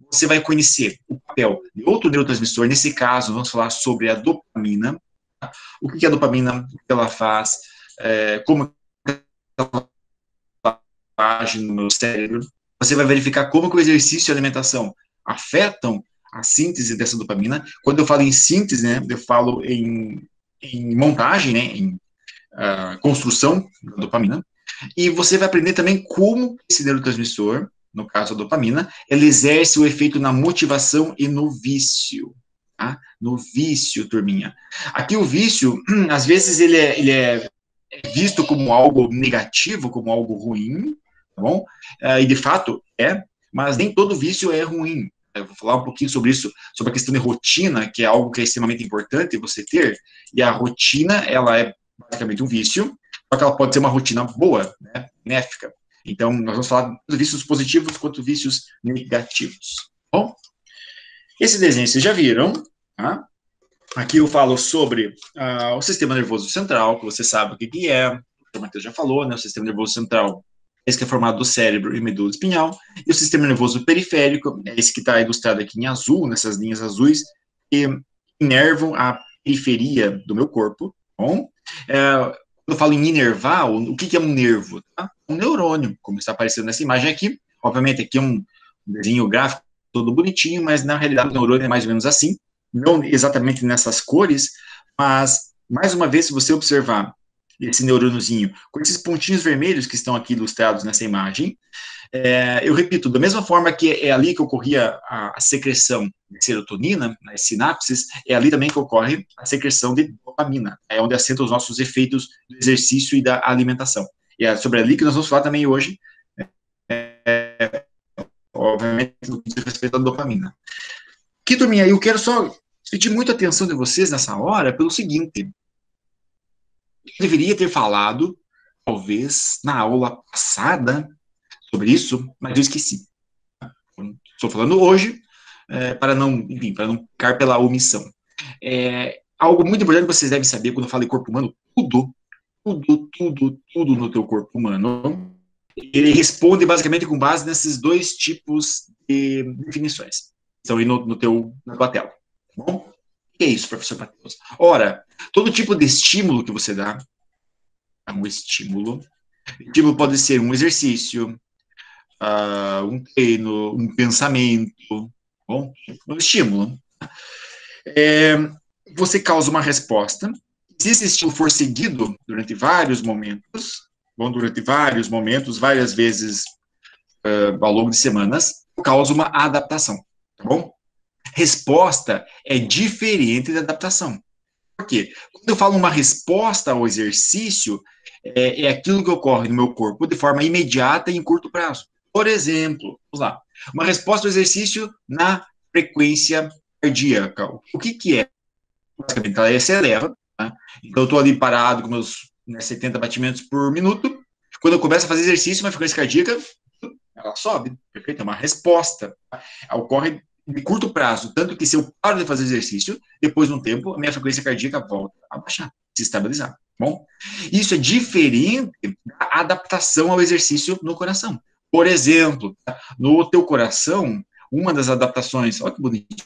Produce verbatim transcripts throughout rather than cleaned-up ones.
você vai conhecer o papel de outro neurotransmissor. Nesse caso, vamos falar sobre a dopamina. O que é a dopamina, o que ela faz, é, como ela age no meu cérebro. Você vai verificar como que o exercício e a alimentação afetam a síntese dessa dopamina. Quando eu falo em síntese, né, eu falo em, em montagem, né, em uh, construção da dopamina. E você vai aprender também como esse neurotransmissor, no caso a dopamina, ele exerce o efeito na motivação e no vício. Tá? No vício, turminha. Aqui o vício, às vezes, ele é, ele é visto como algo negativo, como algo ruim, tá bom? Uh, e de fato é, mas nem todo vício é ruim. Eu vou falar um pouquinho sobre isso, sobre a questão de rotina, que é algo que é extremamente importante você ter, e a rotina, ela é basicamente um vício, só que ela pode ser uma rotina boa, né, benéfica. Então, nós vamos falar tanto vícios positivos quanto vícios negativos. Bom, esse desenho vocês já viram, tá? Aqui eu falo sobre uh, o sistema nervoso central, que você sabe o que, que é, o Matheus já falou, né, o sistema nervoso central, esse que é formado do cérebro e medula espinhal, e o sistema nervoso periférico, é esse que está ilustrado aqui em azul, nessas linhas azuis, que inervam a periferia do meu corpo, bom? É, quando eu falo em inervar, o que, que é um nervo? Tá? Um neurônio, como está aparecendo nessa imagem aqui, obviamente aqui é um desenho gráfico todo bonitinho, mas na realidade o neurônio é mais ou menos assim, não exatamente nessas cores, mas, mais uma vez, se você observar esse neurôniozinho, com esses pontinhos vermelhos que estão aqui ilustrados nessa imagem, é, eu repito, da mesma forma que é ali que ocorria a, a secreção de serotonina, nas sinapses, é ali também que ocorre a secreção de dopamina, é onde assentam os nossos efeitos do exercício e da alimentação. E é sobre ali que nós vamos falar também hoje, é, obviamente, no que diz respeito à dopamina. Que, turminha, eu quero só pedir muita atenção de vocês nessa hora pelo seguinte: eu deveria ter falado, talvez, na aula passada, sobre isso, mas eu esqueci. Estou falando hoje, é, para não, enfim, para não ficar pela omissão. É, algo muito importante que vocês devem saber quando eu falo em corpo humano, tudo, tudo, tudo, tudo no teu corpo humano, ele responde basicamente com base nesses dois tipos de definições. Estão aí no, no teu, na tua tela. Tá bom? O que é isso, professor Matheus? Ora, todo tipo de estímulo que você dá é um estímulo. O estímulo pode ser um exercício, uh, um treino, um pensamento, bom, um estímulo. É, você causa uma resposta. Se esse estímulo for seguido durante vários momentos, bom, durante vários momentos, várias vezes uh, ao longo de semanas, causa uma adaptação, tá bom? Resposta é diferente da adaptação. Por quê? Quando eu falo uma resposta ao exercício, é, é aquilo que ocorre no meu corpo de forma imediata e em curto prazo. Por exemplo, vamos lá, uma resposta ao exercício na frequência cardíaca. O que que é? Basicamente, ela se eleva, tá? Então eu estou ali parado com meus, né, setenta batimentos por minuto. Quando eu começo a fazer exercício, uma frequência cardíaca, ela sobe, perfeito? É uma resposta. Tá? Ocorre de curto prazo, tanto que se eu paro de fazer exercício, depois de um tempo, a minha frequência cardíaca volta a baixar, se estabilizar. Bom, isso é diferente da adaptação ao exercício no coração. Por exemplo, no teu coração, uma das adaptações, olha que bonitinho,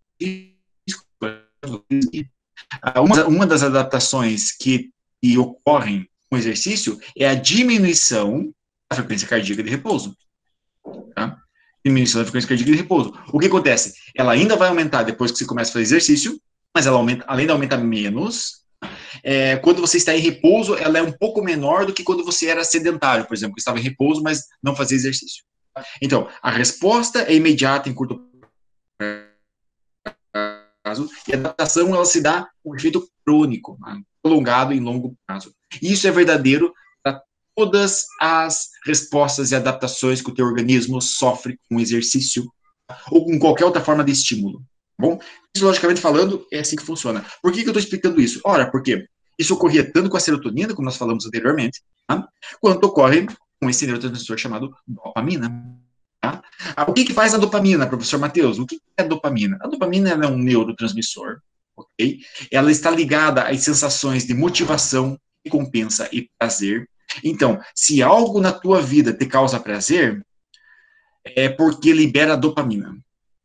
uma, uma das adaptações que, que ocorrem com o exercício é a diminuição da frequência cardíaca de repouso. Tá? Diminuição da frequência cardíaca de repouso. O que acontece? Ela ainda vai aumentar depois que você começa a fazer exercício, mas ela aumenta, além de aumentar menos, é, quando você está em repouso, ela é um pouco menor do que quando você era sedentário, por exemplo, que estava em repouso, mas não fazia exercício. Então, a resposta é imediata em curto prazo, e a adaptação ela se dá com um efeito crônico, né, prolongado em longo prazo. E isso é verdadeiro para todas as respostas e adaptações que o teu organismo sofre com o exercício ou com qualquer outra forma de estímulo. Bom, fisiologicamente falando, é assim que funciona. Por que, que eu estou explicando isso? Ora, porque isso ocorria tanto com a serotonina, como nós falamos anteriormente, tá? Quanto ocorre com esse neurotransmissor chamado dopamina. Tá? Ah, o que, que faz a dopamina, professor Matheus? O que é a dopamina? A dopamina é um neurotransmissor, ok? Ela está ligada às sensações de motivação, recompensa e prazer. Então, se algo na tua vida te causa prazer, é porque libera dopamina.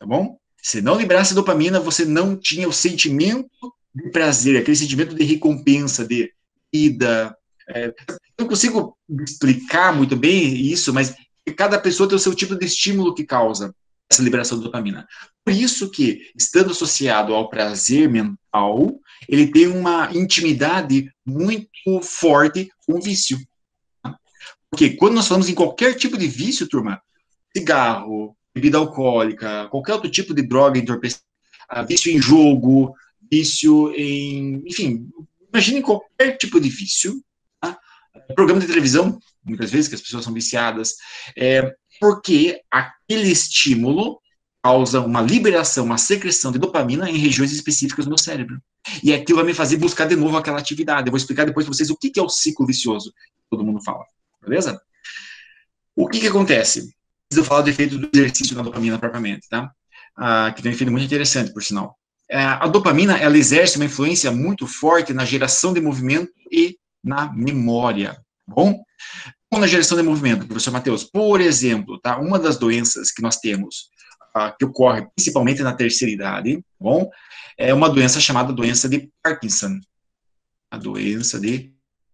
bom? Se não liberasse dopamina, você não tinha o sentimento de prazer, aquele sentimento de recompensa, de vida. É, eu não consigo explicar muito bem isso, mas cada pessoa tem o seu tipo de estímulo que causa essa liberação de dopamina. Por isso que, estando associado ao prazer mental, ele tem uma intimidade muito forte com o vício. Porque quando nós falamos em qualquer tipo de vício, turma, cigarro, bebida alcoólica, qualquer outro tipo de droga entorpecente, vício em jogo, vício em... Enfim, imagine qualquer tipo de vício, tá? Programa de televisão, muitas vezes, que as pessoas são viciadas, é, porque aquele estímulo causa uma liberação, uma secreção de dopamina em regiões específicas do meu cérebro. E aquilo vai me fazer buscar de novo aquela atividade. Eu vou explicar depois para vocês o que é o ciclo vicioso, que todo mundo fala. Beleza? O que que acontece? Preciso falar do efeito do exercício na dopamina propriamente, tá? Ah, que tem um efeito muito interessante, por sinal. Ah, a dopamina, ela exerce uma influência muito forte na geração de movimento e na memória, bom? Como na geração de movimento, professor Matheus, por exemplo, tá? Uma das doenças que nós temos, ah, que ocorre principalmente na terceira idade, bom? É uma doença chamada doença de Parkinson. A doença de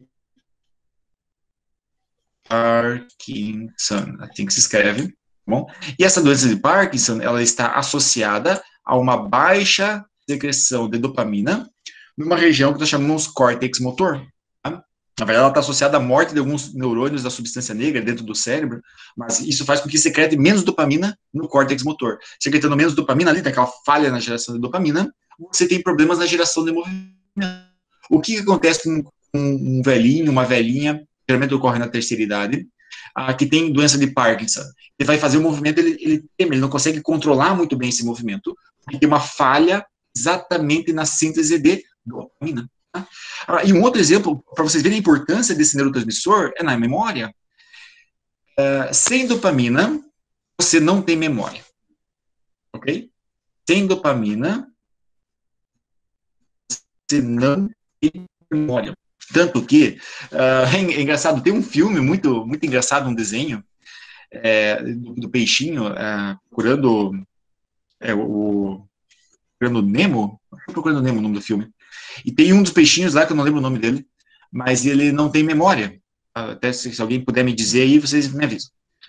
Parkinson, assim que se escreve, tá bom? E essa doença de Parkinson, ela está associada a uma baixa secreção de dopamina numa região que nós chamamos córtex motor. Tá? Na verdade, ela está associada à morte de alguns neurônios da substância negra dentro do cérebro, mas isso faz com que secrete menos dopamina no córtex motor. Secretando menos dopamina ali, daquela falha na geração de dopamina, você tem problemas na geração de movimento. O que, que acontece com um velhinho, uma velhinha, geralmente ocorre na terceira idade, ah, que tem doença de Parkinson? Ele vai fazer o movimento, ele, ele teme, ele não consegue controlar muito bem esse movimento, porque tem uma falha exatamente na síntese de dopamina. Tá? Ah, e um outro exemplo, para vocês verem a importância desse neurotransmissor, é na memória. Uh, sem dopamina, você não tem memória. Ok? Sem dopamina, você não tem memória. Tanto que, uh, é engraçado, tem um filme muito, muito engraçado, um desenho é, do, do peixinho é, procurando é, o procurando Nemo, procurando Nemo o nome do filme, e tem um dos peixinhos lá, que eu não lembro o nome dele, mas ele não tem memória. Até se, se alguém puder me dizer aí, vocês me avisam.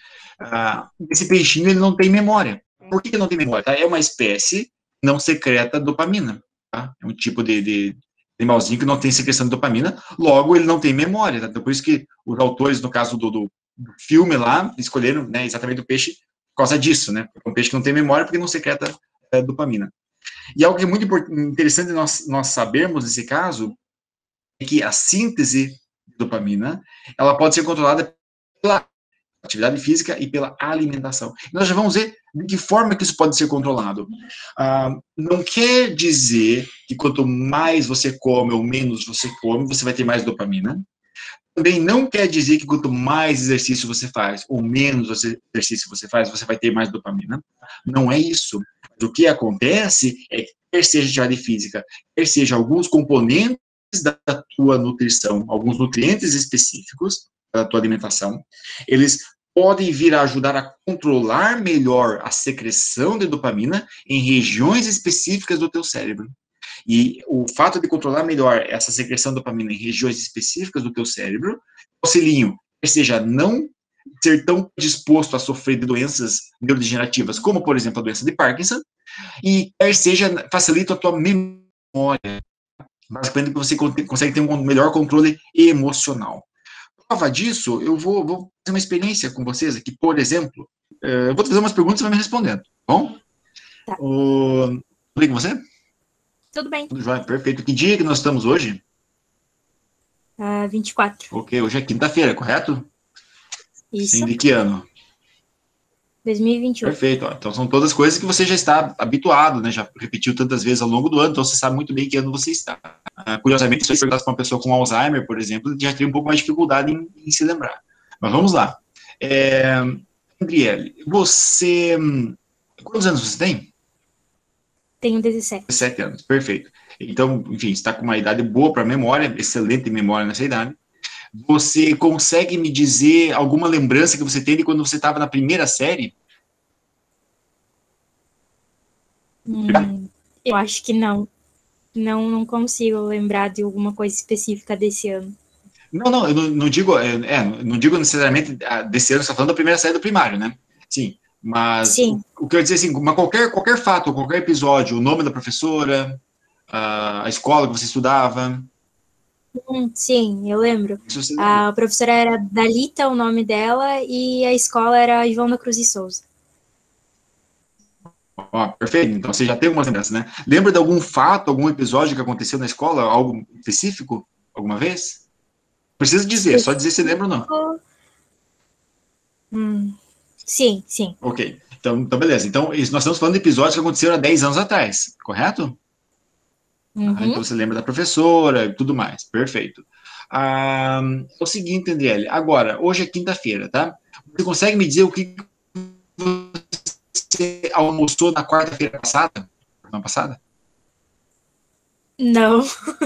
Uh, esse peixinho, ele não tem memória. Por que, que não tem memória? Tá? É uma espécie não secreta dopamina. Tá? É um tipo de, de animalzinho que não tem secreção de dopamina, logo ele não tem memória. Tá? Então, por isso que os autores, no caso do, do, do filme lá, escolheram, né, exatamente o peixe por causa disso, né? É um peixe que não tem memória porque não secreta é, dopamina. E algo que é muito interessante nós, nós sabermos nesse caso é que a síntese de dopamina, ela pode ser controlada pela atividade física e pela alimentação. Nós já vamos ver de que forma que isso pode ser controlado. Ah, não quer dizer que quanto mais você come ou menos você come, você vai ter mais dopamina. Também não quer dizer que quanto mais exercício você faz ou menos exercício você faz, você vai ter mais dopamina. Não é isso. O que acontece é que, quer seja atividade física, quer seja alguns componentes da tua nutrição, alguns nutrientes específicos da tua alimentação, eles podem vir a ajudar a controlar melhor a secreção de dopamina em regiões específicas do teu cérebro. E o fato de controlar melhor essa secreção de dopamina em regiões específicas do teu cérebro, auxiliam, ou seja, não ser tão disposto a sofrer de doenças neurodegenerativas, como, por exemplo, a doença de Parkinson, e quer seja, facilita a tua memória, basicamente que você consegue ter um melhor controle emocional. Prova disso, eu vou, vou fazer uma experiência com vocês aqui, por exemplo, eu vou te fazer umas perguntas e você vai me respondendo, bom? Tá. O... Tudo bem com você? Tudo bem. Tudo jóia, perfeito. Que dia que nós estamos hoje? Uh, vinte e quatro. Ok, hoje é quinta-feira, correto? Isso. Sim, de que ano? dois mil e vinte e um. Perfeito. Ó. Então são todas coisas que você já está habituado, né? Já repetiu tantas vezes ao longo do ano, então você sabe muito bem que ano você está. Uh, curiosamente, se você perguntasse para uma pessoa com Alzheimer, por exemplo, já teria um pouco mais de dificuldade em, em se lembrar. Mas vamos lá. É... Gabriele, você... Quantos anos você tem? Tenho dezessete. dezessete anos, perfeito. Então, enfim, está com uma idade boa para memória, excelente memória nessa idade. Você consegue me dizer alguma lembrança que você tem de quando você estava na primeira série? Hum, eu acho que não. Não, não consigo lembrar de alguma coisa específica desse ano. Não, não, eu não, não digo, é, é, não digo necessariamente ah, desse ano, você está falando da primeira série do primário, né? Sim, mas o, Sim, o que eu ia dizer assim, mas qualquer, qualquer fato, qualquer episódio, o nome da professora, a, a escola que você estudava, hum, sim, eu lembro. isso você lembra. A professora era Dalita, o nome dela, e a escola era João da Cruz e Souza. Ó, perfeito, então você já tem algumas lembranças, né? Lembra de algum fato, algum episódio que aconteceu na escola, algo específico, alguma vez? Precisa dizer, só dizer se lembra ou não. Hum, sim, sim. Ok, então, então beleza. Então, isso, nós estamos falando de episódios que aconteceram há dez anos atrás, correto? Ah, então Uhum. você lembra da professora e tudo mais. Perfeito. Ah, é o seguinte, Andriele. Agora, hoje é quinta-feira, tá? Você consegue me dizer o que você almoçou na quarta-feira passada? Semana passada? Não,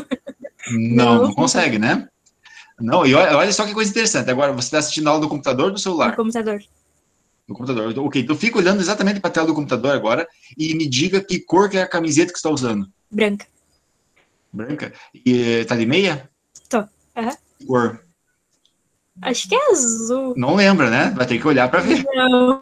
Não, não, não consegue, né? Não, e olha, olha só que coisa interessante. Agora, você está assistindo a aula do computador ou do no celular? computador. Do computador. Ok, então fica olhando exatamente para a tela do computador agora e me diga que cor que é a camiseta que você está usando. Branca. Branca? E tá de meia? Tô. Aham. Cor? Acho que é azul. Não lembra, né? Vai ter que olhar para ver. Não.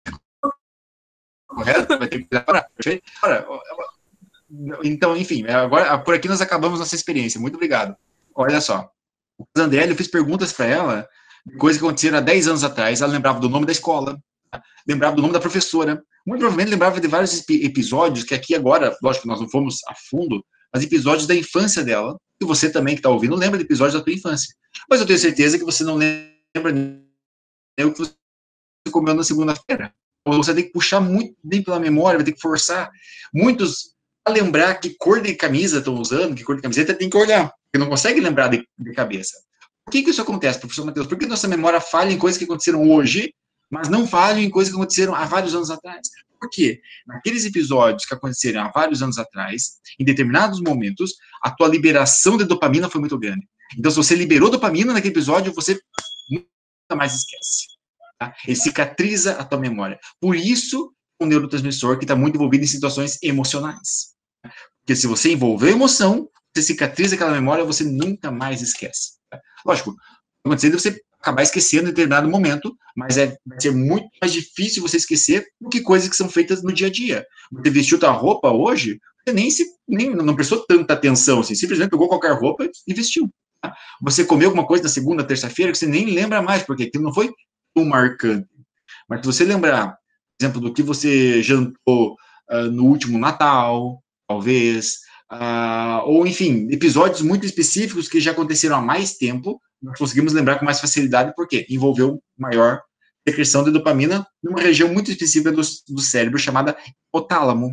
Correto? Vai ter que olhar para ver. Ora, então, enfim, agora por aqui nós acabamos nossa experiência. Muito obrigado. Olha só. O André, eu fiz perguntas para ela, coisas que aconteceram há dez anos atrás. Ela lembrava do nome da escola, lembrava do nome da professora. Muito provavelmente lembrava de vários episódios que aqui agora, lógico que nós não fomos a fundo, mas episódios da infância dela. E você também que está ouvindo lembra de episódios da tua infância. Mas eu tenho certeza que você não lembra nem o que você comeu na segunda-feira. Você tem que puxar muito bem pela memória, vai ter que forçar. Muitos, a lembrar que cor de camisa estão usando, que cor de camiseta, tem que olhar, porque não consegue lembrar de, de cabeça. Por que, que isso acontece, professor Matheus? Por que nossa memória falha em coisas que aconteceram hoje, mas não falha em coisas que aconteceram há vários anos atrás? Por quê? Naqueles episódios que aconteceram há vários anos atrás, em determinados momentos, a tua liberação de dopamina foi muito grande. Então, se você liberou dopamina naquele episódio, você nunca mais esquece. Tá? Ele cicatriza a tua memória. Por isso, o neurotransmissor que está muito envolvido em situações emocionais. Porque se você envolver emoção, você cicatriza aquela memória, você nunca mais esquece. Tá? Lógico, acontecendo você acabar esquecendo em determinado momento, mas é, vai ser muito mais difícil você esquecer do que coisas que são feitas no dia a dia. Você vestiu tua roupa hoje, você nem, se, nem não prestou tanta atenção, assim, simplesmente pegou qualquer roupa e vestiu. Tá? Você comeu alguma coisa na segunda, terça-feira, que você nem lembra mais, porque aquilo não foi tão marcante. Mas se você lembrar, por exemplo, do que você jantou uh, no último Natal, talvez, uh, ou enfim, episódios muito específicos que já aconteceram há mais tempo, nós conseguimos lembrar com mais facilidade, porque envolveu maior secreção de dopamina numa região muito específica do, do cérebro chamada hipotálamo.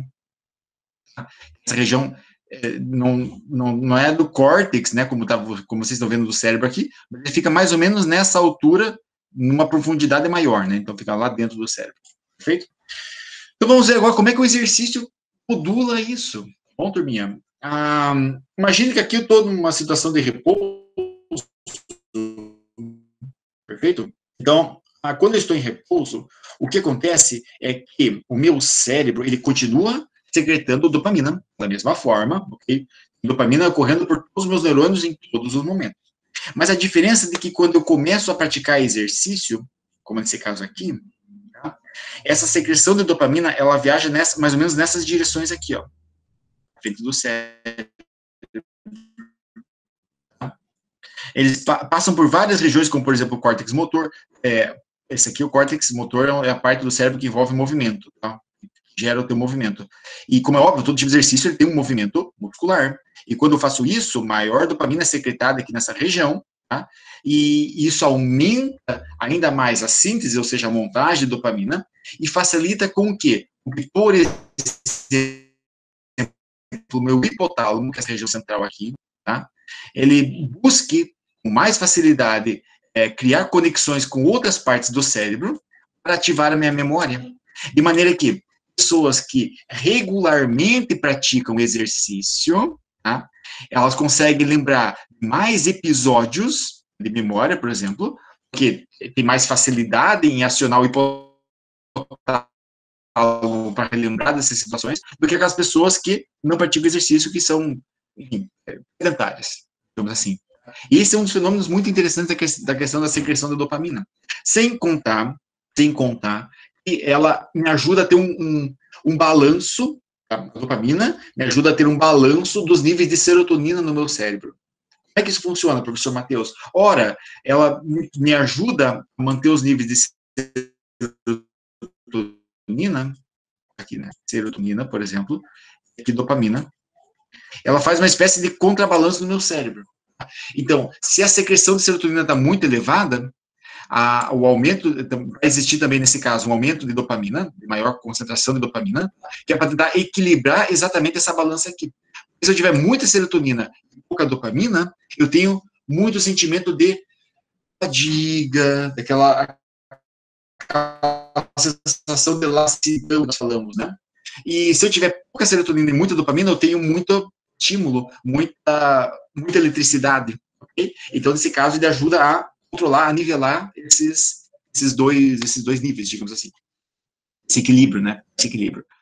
Essa região é, não, não, não é do córtex, né, como, tá, como vocês estão vendo do cérebro aqui, mas ele fica mais ou menos nessa altura, numa profundidade maior, né, então fica lá dentro do cérebro, perfeito? Então vamos ver agora como é que o exercício modula isso. Bom, turminha, ah, imagine que aqui eu estou numa situação de repouso, perfeito? Então, ah, quando eu estou em repouso, o que acontece é que o meu cérebro, ele continua secretando dopamina da mesma forma, ok? Dopamina correndo por todos os meus neurônios em todos os momentos. Mas a diferença é de que quando eu começo a praticar exercício, como nesse caso aqui, tá? Essa secreção de dopamina, ela viaja nessa, mais ou menos nessas direções aqui, ó, frente do cérebro. Eles pa passam por várias regiões, como por exemplo o córtex motor. É, esse aqui, o córtex motor, é a parte do cérebro que envolve movimento, tá? Gera o teu movimento. E como é óbvio, todo tipo de exercício ele tem um movimento muscular. E quando eu faço isso, maior dopamina é secretada aqui nessa região, tá? E isso aumenta ainda mais a síntese, ou seja, a montagem de dopamina, e facilita com o quê? Com que, por exemplo, o meu hipotálamo, que é essa região central aqui, tá? Ele busque com mais facilidade é, criar conexões com outras partes do cérebro para ativar a minha memória. De maneira que pessoas que regularmente praticam exercício, tá? Elas conseguem lembrar mais episódios de memória, por exemplo, porque tem mais facilidade em acionar o hipotálamo para relembrar dessas situações, do que aquelas pessoas que não praticam exercício, que são, enfim, sedentárias, digamos assim. E esse é um dos fenômenos muito interessantes da, que, da questão da secreção da dopamina. Sem contar, sem contar, que ela me ajuda a ter um, um, um balanço, a dopamina me ajuda a ter um balanço dos níveis de serotonina no meu cérebro. Como é que isso funciona, professor Matheus? Ora, ela me ajuda a manter os níveis de serotonina, aqui, né? Serotonina, por exemplo, aqui dopamina. Ela faz uma espécie de contrabalanço no meu cérebro. Então, se a secreção de serotonina está muito elevada, a, o aumento, vai existir também nesse caso um aumento de dopamina, de maior concentração de dopamina, que é para tentar equilibrar exatamente essa balança aqui. Se eu tiver muita serotonina e pouca dopamina, eu tenho muito sentimento de fadiga, daquela sensação de lassidão que nós falamos, né? E se eu tiver pouca serotonina e muita dopamina, eu tenho muito estímulo, muita, muita eletricidade, ok? Então, nesse caso, ele ajuda a controlar, a nivelar esses, esses, dois, esses dois níveis, digamos assim. Esse equilíbrio, né? Esse equilíbrio.